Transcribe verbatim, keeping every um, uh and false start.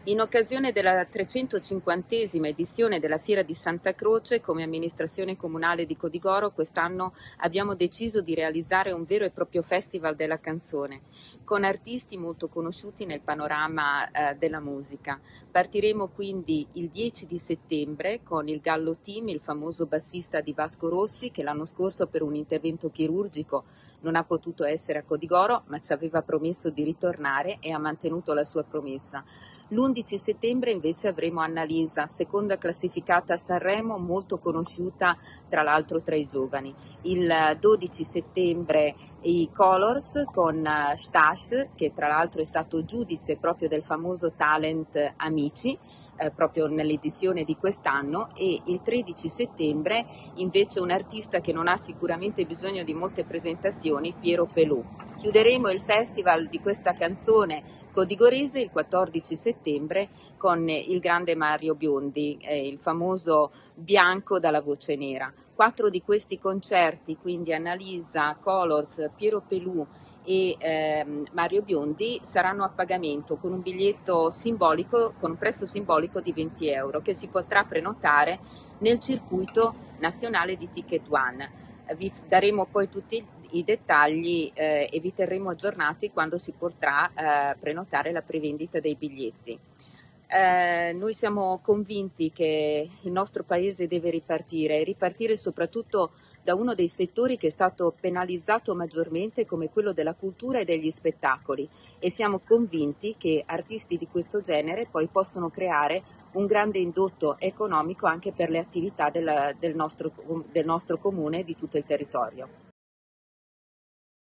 In occasione della trecentocinquantesima edizione della Fiera di Santa Croce, come amministrazione comunale di Codigoro, quest'anno abbiamo deciso di realizzare un vero e proprio festival della canzone, con artisti molto conosciuti nel panorama eh, della musica. Partiremo quindi il dieci di settembre con il Gallo Team, il famoso bassista di Vasco Rossi, che l'anno scorso per un intervento chirurgico non ha potuto essere a Codigoro, ma ci aveva promesso di ritornare e ha mantenuto la sua promessa. L'undici settembre invece avremo Annalisa, seconda classificata a Sanremo, molto conosciuta tra l'altro tra i giovani. Il dodici settembre i Colors con Stash, che tra l'altro è stato giudice proprio del famoso talent Amici, eh, proprio nell'edizione di quest'anno, e il tredici settembre invece un artista che non ha sicuramente bisogno di molte presentazioni, Piero Pelù. Chiuderemo il festival di questa canzone codigorese il quattordici settembre con il grande Mario Biondi, eh, il famoso bianco dalla voce nera. Quattro di questi concerti, quindi Annalisa, Colors, Piero Pelù e ehm, Mario Biondi, saranno a pagamento con un biglietto simbolico, con un prezzo simbolico di venti euro, che si potrà prenotare nel circuito nazionale di Ticket One. Vi daremo poi tutti i dettagli eh, e vi terremo aggiornati quando si potrà eh, prenotare la prevendita dei biglietti. Eh, noi siamo convinti che il nostro paese deve ripartire e ripartire soprattutto da uno dei settori che è stato penalizzato maggiormente, come quello della cultura e degli spettacoli, e siamo convinti che artisti di questo genere poi possono creare un grande indotto economico anche per le attività del, del, nostro, del nostro comune e di tutto il territorio.